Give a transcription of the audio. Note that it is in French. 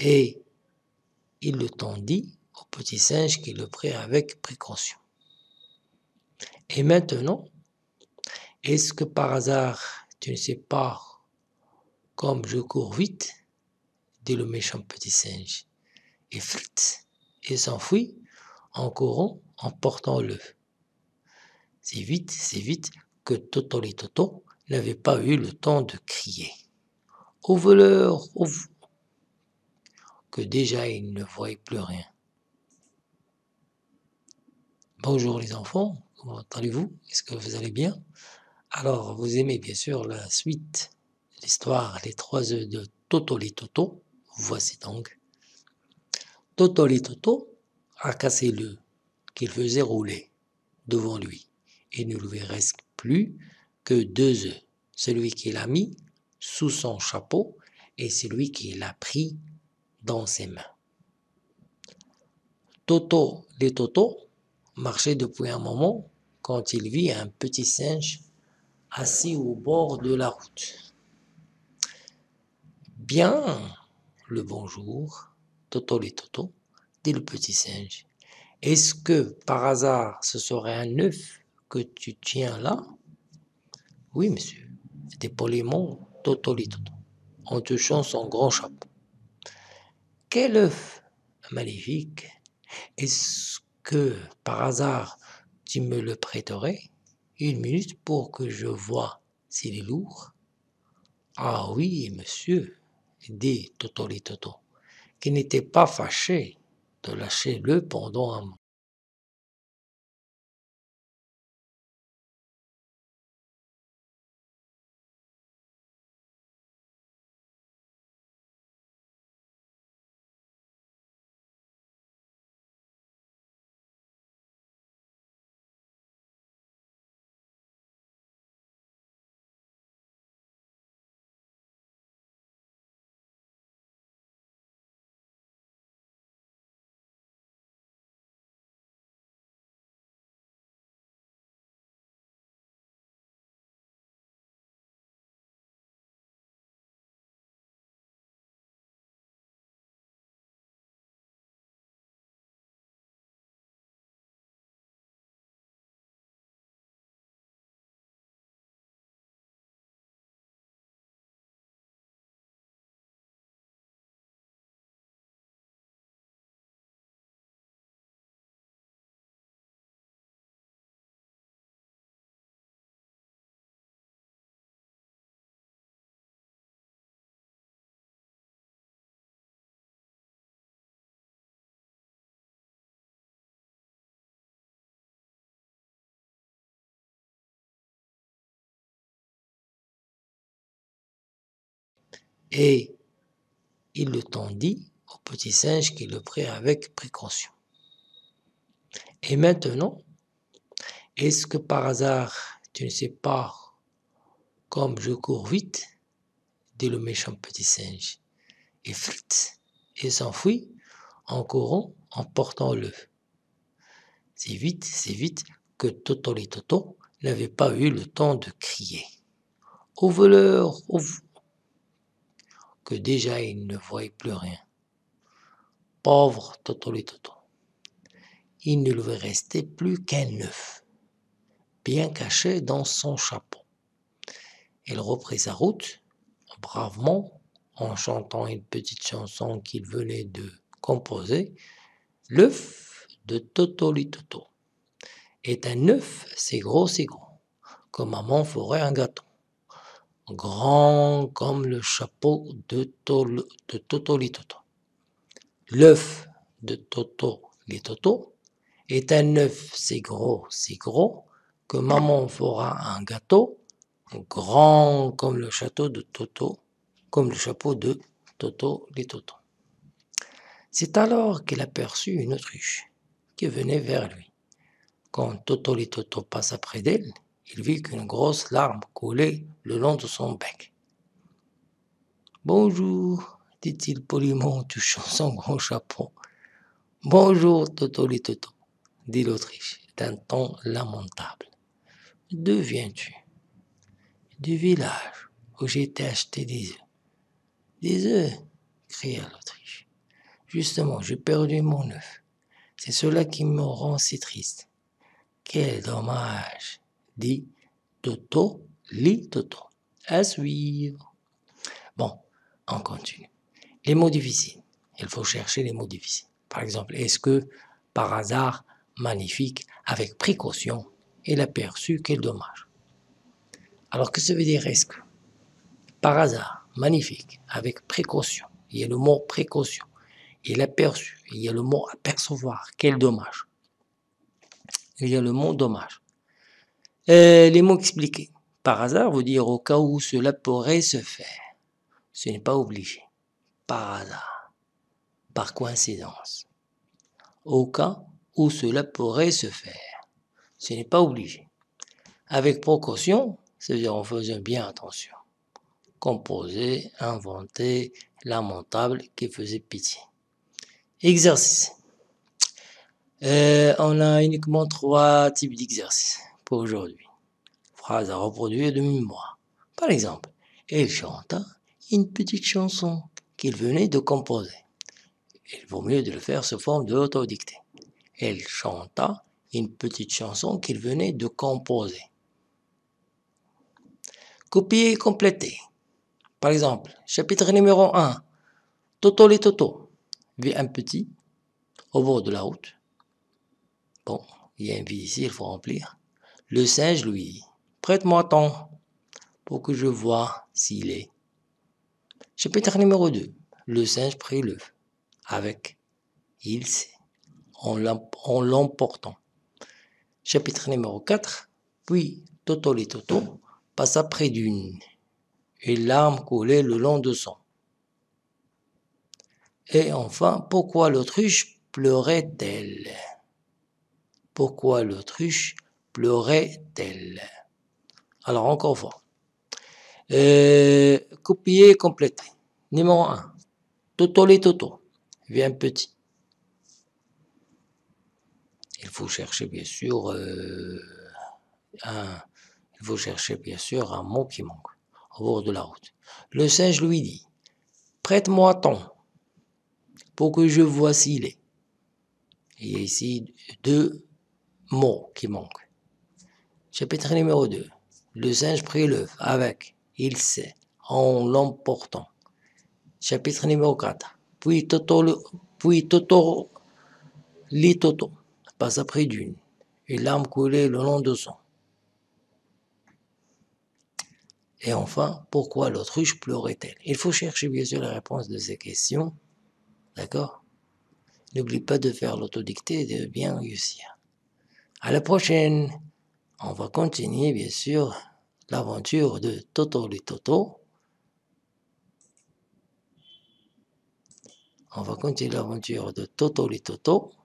Et il le tendit au petit singe qui le prit avec précaution. Et maintenant, est-ce que par hasard tu ne sais pas comme je cours vite, dit le méchant petit singe. Et frit, il s'enfuit en courant, en portant l'œuf. C'est vite que Totolitoto n'avait pas eu le temps de crier. Au voleur, que déjà il ne voyait plus rien. Bonjour les enfants, comment allez-vous? Est-ce que vous allez bien? Alors, vous aimez bien sûr la suite, l'histoire, les 3 œufs de Totolitoto. Voici donc. Totolitoto a cassé l'œuf qu'il faisait rouler devant lui. Il ne lui reste plus que 2 œufs. Celui qu'il a mis sous son chapeau et celui qu'il a pris dans ses mains. Toto, les Toto, marchait depuis un moment quand il vit un petit singe assis au bord de la route. Bien, le bonjour, Toto les Toto, dit le petit singe. Est-ce que par hasard ce serait un œuf que tu tiens là? Oui, monsieur, c'était poliment Toto les Toto, en touchant son grand chapeau. Quel œuf magnifique! Est-ce que par hasard tu me le prêterais 1 minute pour que je voie s'il est lourd? Ah oui, monsieur, dit Totolitoto, qui n'était pas fâché de lâcher l'œuf pendant un moment. Et il le tendit au petit singe qui le prit avec précaution. Et maintenant, est-ce que par hasard tu ne sais pas comme je cours vite, dit le méchant petit singe. Et frit, il s'enfuit en courant, en portant l'œuf. C'est vite que Totolitoto n'avait pas eu le temps de crier. Au voleur, que déjà il ne voyait plus rien. Pauvre Totolitoto. Il ne lui restait plus qu'un œuf, bien caché dans son chapeau. Il reprit sa route, bravement, en chantant une petite chanson qu'il venait de composer. L'œuf de Totolitoto est un œuf, c'est gros, que maman ferait un gâteau, grand comme le chapeau de Totolitoto. L'œuf de Totolitoto est un œuf, c'est gros, que maman fera un gâteau, grand comme le château de Toto, comme le chapeau de Totolitoto. C'est alors qu'il aperçut une autruche qui venait vers lui. Quand Totolitoto passa près d'elle, il vit qu'une grosse larme coulait le long de son bec. « Bonjour, dit-il poliment en touchant son grand chapeau. « Bonjour, Totolitoto, dit l'Autriche d'un ton lamentable. D'où viens-tu? Du village où j'ai été acheter des œufs. Des œufs, cria l'Autriche. Justement, j'ai perdu mon œuf. C'est cela qui me rend si triste. Quel dommage, dit Toto, lit Toto. À suivre. Bon, on continue. Les mots difficiles. Il faut chercher les mots difficiles. Par exemple, est-ce que, par hasard, magnifique, avec précaution, il a perçu, quel dommage. Alors, que ça veut dire est-ce que? Par hasard, magnifique, avec précaution. Il y a le mot précaution. Il a perçu. Il y a le mot apercevoir. Quel dommage. Il y a le mot dommage. Les mots expliqués. Par hasard veut dire au cas où cela pourrait se faire. Ce n'est pas obligé. Par hasard. Par coïncidence. Au cas où cela pourrait se faire. Ce n'est pas obligé. Avec précaution, c'est-à-dire en faisant bien attention. Composé, inventé, lamentable, qui faisait pitié. Exercice. On a uniquement 3 types d'exercices pour aujourd'hui. Phrase à reproduire de mémoire. Par exemple, elle chanta une petite chanson qu'il venait de composer. Il vaut mieux de le faire sous forme de autodictée. Elle chanta une petite chanson qu'il venait de composer. Copier et compléter. Par exemple, chapitre numéro 1. Toto les Toto. Vit un petit au bord de la route. Bon, il y a un vide ici, il faut remplir. Le singe lui dit, prête-moi ton pour que je vois s'il est. Chapitre numéro 2. Le singe prit l'œuf avec il sait en l'emportant. Chapitre numéro 4. Puis Toto les Toto passa près d'une et larmes coulaient le long de son. Et enfin, pourquoi l'autruche pleurait-elle? Pourquoi l'autruche pleurait-elle? Alors encore fois. Copier et compléter. Numéro 1. Toto les Toto. Vient petit. Il faut chercher bien sûr un mot qui manque au bord de la route. Le singe lui dit, prête-moi ton pour que je vois s'il est. Il y a ici 2 mots qui manquent. Chapitre numéro 2. Le singe prit l'œuf avec il sait en l'emportant. Chapitre numéro 4. Puis Toto lit Toto passa près d'une et larmes coulaient le long de son. Et enfin, pourquoi l'autruche pleurait-elle? Il faut chercher bien sûr la réponse de ces questions. D'accord? N'oublie pas de faire l'autodictée et de bien réussir. À la prochaine. On va continuer bien sûr l'aventure de Toto les Toto. On va continuer l'aventure de Toto les Toto.